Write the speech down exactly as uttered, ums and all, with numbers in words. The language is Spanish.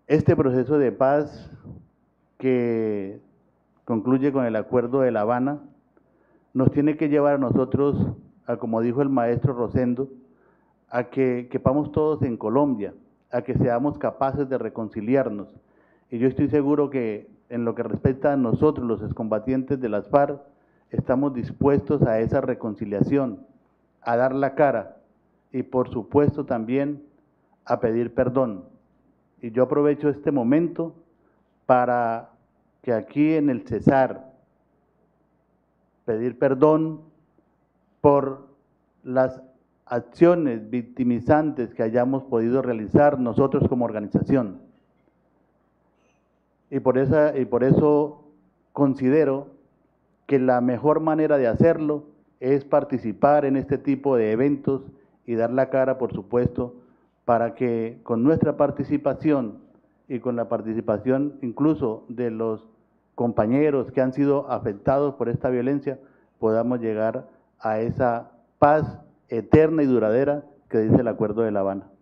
Este proceso de paz que concluye con el Acuerdo de La Habana nos tiene que llevar a nosotros, a como dijo el maestro Rosendo, a que quepamos todos en Colombia, a que seamos capaces de reconciliarnos. Y yo estoy seguro que en lo que respecta a nosotros, los excombatientes de las FARC, estamos dispuestos a esa reconciliación, a dar la cara y por supuesto también a pedir perdón. Y yo aprovecho este momento para que aquí en el Cesar pedir perdón por las acciones victimizantes que hayamos podido realizar nosotros como organización. Y por, esa, y por eso considero que la mejor manera de hacerlo es participar en este tipo de eventos y dar la cara, por supuesto, para que con nuestra participación y con la participación incluso de los compañeros que han sido afectados por esta violencia, podamos llegar a esa paz eterna y duradera que dice el Acuerdo de La Habana.